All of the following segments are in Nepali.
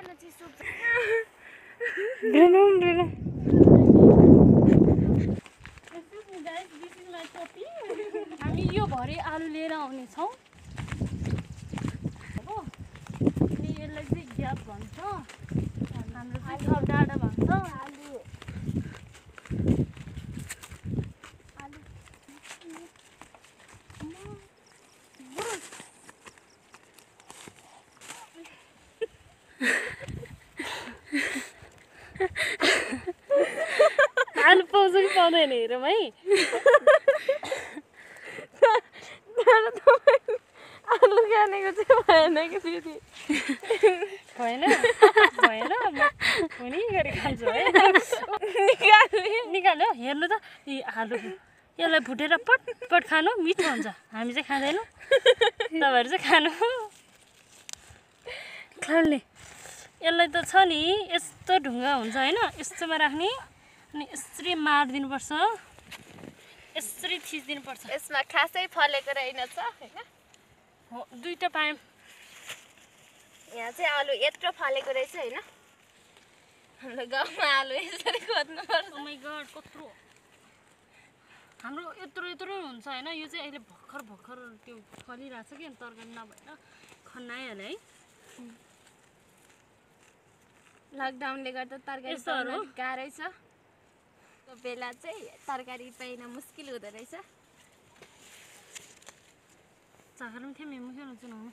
हामी यो भरि आलु लिएर आउने छौं हो अनि यसलाई चाहिँ ग्याप भन्छ हाम्रो चाहिँ डाँडा भन्छ आलु आलु पाउँछ कि पाउँदैन हेरौँ है आलु खानेको चाहिँ भएन कि दिदी भएन हुने गरी खान्छु है निकाल्यो हेर्नु त यी आलु यसलाई भुटेर पटपट खानु मिठो हुन्छ हामी चाहिँ खाँदैनौँ तपाईँहरू चाहिँ खानु खाने यसलाई त छ नि यस्तो ढुङ्गा हुन्छ होइन यस्तोमा राख्ने अनि यसरी मारिदिनुपर्छ यसरी थिच्दिनुपर्छ यसमा खासै फलेको रहेनछ हैन हो दुईटा पायौँ यहाँ चाहिँ आलु यत्रो फलेको रहेछ हैन हाम्रो गाउँमा आलु यसरी खोज्नुपर्छ ओ माय गॉड कत्रो हाम्रो यत्रो यत्रो हुन्छ हैन यो चाहिँ अहिले भर्खर त्यो फलिरहेछ कि तरकारी नभएर खन्नाइहाल्यो है लकडाउनले गर्दा तरकारी पाउन गाह्रै छ त्यो बेला चाहिँ तरकारी पाइन मुस्किल हुँदो रहेछ चाखरम थिए मेमो के हुन्छ न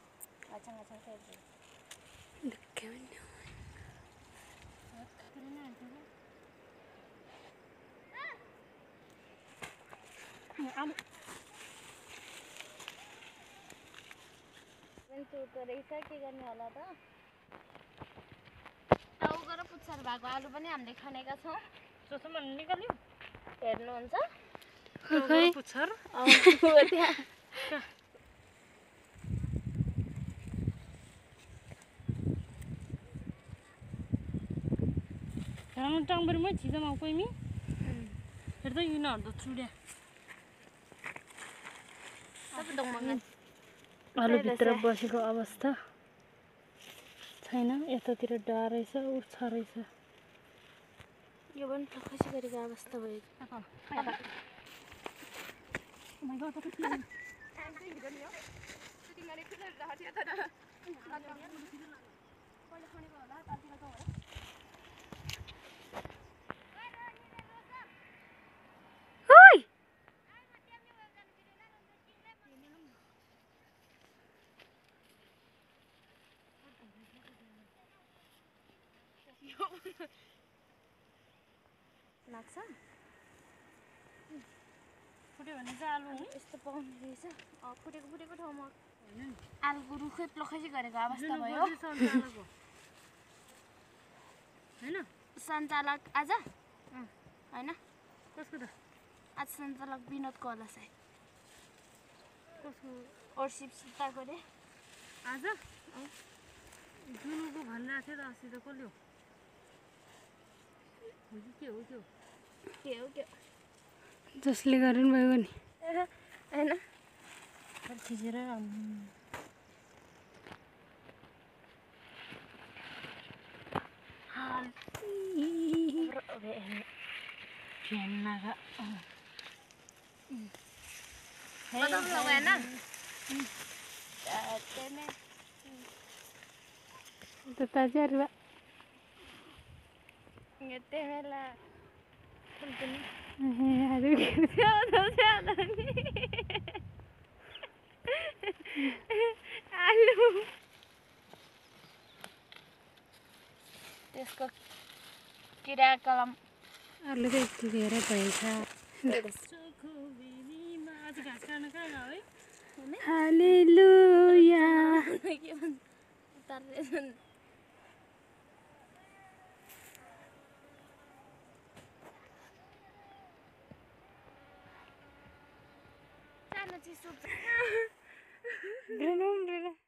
रहेछ के गर्ने होला त टाउको र पुच्छर भएको आलु पनि हामीले खानेका छौँ जसमा निकाल्यो हेर्नुहुन्छ पुच्छर त्यहाँ टाङबरीमै छिजमा कोइमी हेर्दा यिनीहरू त चुड्या आलुभित्र बसेको अवस्था छैन यतातिर डा रहेछ उठ्छ रहेछ यो पनि प्रकाश गरेको अवस्था भयो लाग्छ फुट्यो भने चाहिँ आलु हुने यस्तो पाउने रहेछ फुटेको ठाउँमा आलुको रुखै प्लखै गरेको अवस्था भयो हैन सञ्चालक आज हैन कसको त आज सञ्चालक विनोदको होला सायद कसको ओर्सिप सीताको रे आज जुनुको भनिरहेको थियो त अस्ति त कसले हो के हो जसले गर्नु भयो नि हैन थिचेर त्यसको किराकलम आलु त यति धेरै भएछ हालेलुया सानो चिसो